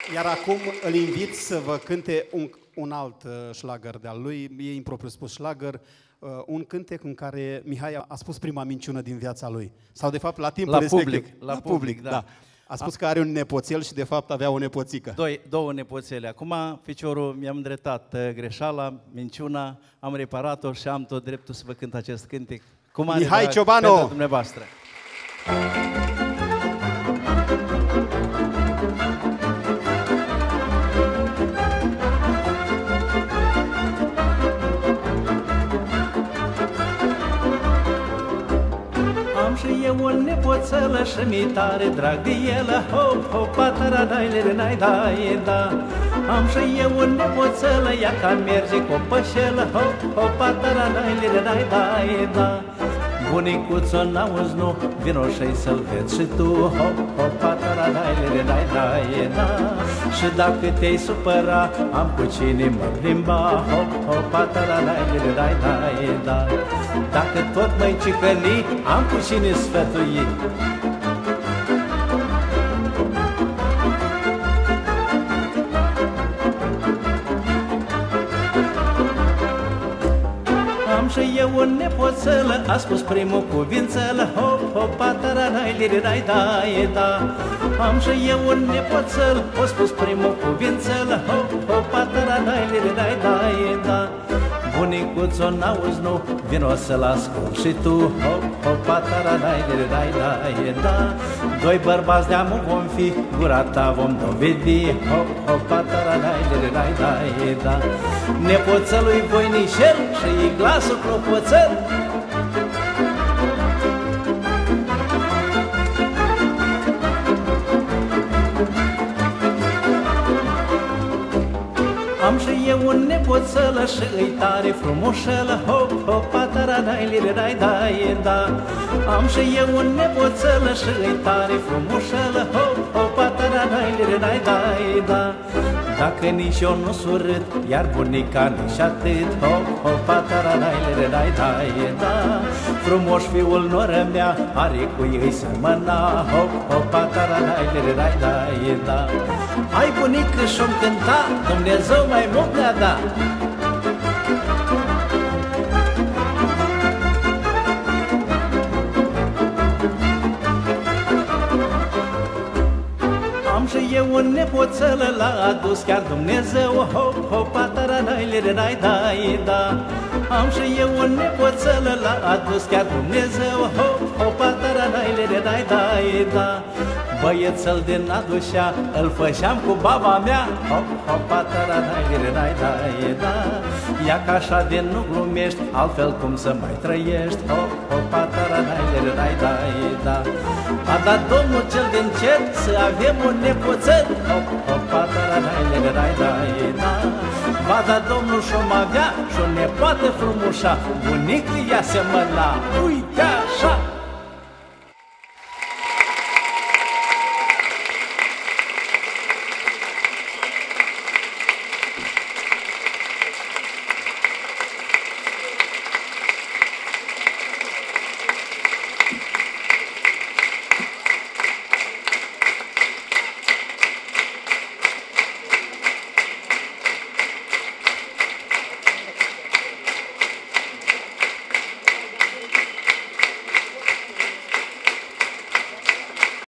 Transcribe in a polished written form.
Iar acum îl invit să vă cânte un alt șlagăr de-al lui, e impropriu spus șlagăr, un cântec în care Mihai a spus prima minciună din viața lui. Sau de fapt la timpul respectiv. La public, da. A spus că are un nepoțel și de fapt avea o nepoțică. Două nepoțele. Acum, ficiorul, mi-am îndreptat greșeala, minciuna, am reparat-o și am tot dreptul să vă cânt acest cântec. Mihai Ciobanu! Pentru dumneavoastră. Și eu o nepoțelă și mi tare drag de elă, hop, hop, patara-dai-le-dai, da. Am și eu o nepoțelă, ea ca merge cu o pășelă, hop, hop, patara-dai-le-dai, da. Bunicuțo, n-auzi, nu, vino și-i să-l vezi și tu, hop, hop, patara-dai-le-dai, da. Și dacă te-ai supăra, am cu cine mă plimba, hop, hop, patara-dai-le-dai, da. Dacă tot mă-i cicăli, am cu cine sfătui. Am și eu o nepoțelă, a spus primul cuvințelă, hop, hop, patara-dai-le-dai, da. Am și eu un nepoțel, a spus primul cuvințelă, hop, hop, patara-dai-le-dai, da. Bunicuțo, n-auzi, nu, vino să-l ascult și tu, hop, hop, patara-dai-le-dai, da. Doi bărbați de-amu vom fi, gura ta vom dovedi, hop, hop, patara-dai-le-dai, da. Nepoțelul-i voinișel și-i glasul clopoțel. Am și eu un nepoțelă și îi tare frumușelă, hop, hop, patara-dai-le-dai, da. Am și eu un nepoțelă și îi tare frumușelă, hop, hop, patara-dai-le-dai, da. Dacă nici eu nu surât, iar bunica nici atât, hop, hop, patara-dai-le-dai, da. Frumos fiul noră mea, are cu ei semăna, hop, hop, patara-dai-le-dai, da. Hai bunică și-o-mi cânta, Dumnezeu mai mult ne-a dat. Am și eu un nepoțelă, l-a adus chiar Dumnezeu, hop, hop, patara-dai-le-dai, da. Am și eu un nepoțelă, l-a adus chiar Dumnezeu, hop, hop, patara-dai-le-dai, da. Băiețel din Adușea, îl făceam cu baba mea, hop, hop, patara-dai-le-dai, da. Ia ca așa de nu glumești, altfel cum să mai trăiești, hop, hop, patara-dai-le-dai, da. A dat Domnul cel din cer să avem un nepoțel, hop, hop, patara-dai-le-dai, da. Va da Domnul și-o avea și-o nepoată frumușa, bunicul ea semăna, uita!